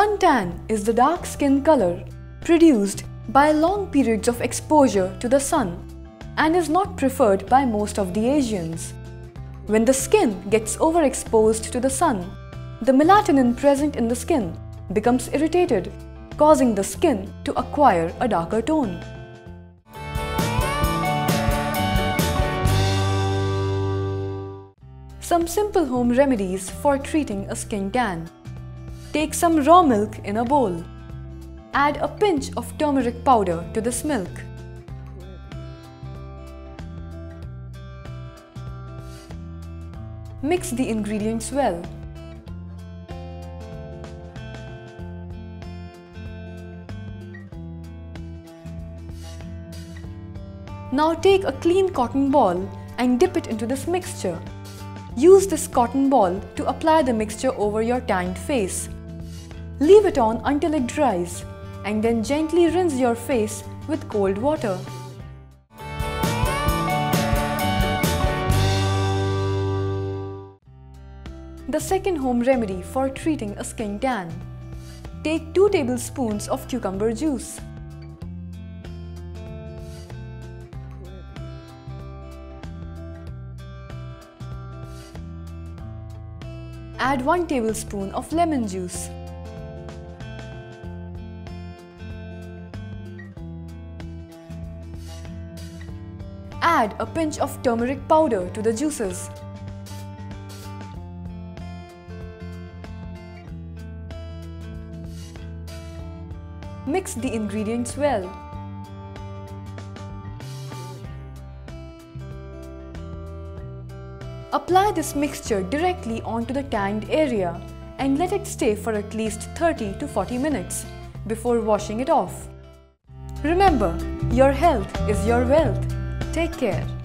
Suntan is the dark skin color produced by long periods of exposure to the sun and is not preferred by most of the Asians. When the skin gets overexposed to the sun, the melatonin present in the skin becomes irritated, causing the skin to acquire a darker tone. Some simple home remedies for treating a skin tan. Take some raw milk in a bowl. Add a pinch of turmeric powder to this milk. Mix the ingredients well. Now take a clean cotton ball and dip it into this mixture. Use this cotton ball to apply the mixture over your tanned face. Leave it on until it dries and then gently rinse your face with cold water. The second home remedy for treating a skin tan. Take 2 tablespoons of cucumber juice. Add 1 tablespoon of lemon juice. Add a pinch of turmeric powder to the juices. Mix the ingredients well. Apply this mixture directly onto the tanned area and let it stay for at least 30 to 40 minutes before washing it off. Remember, your health is your wealth. Take care.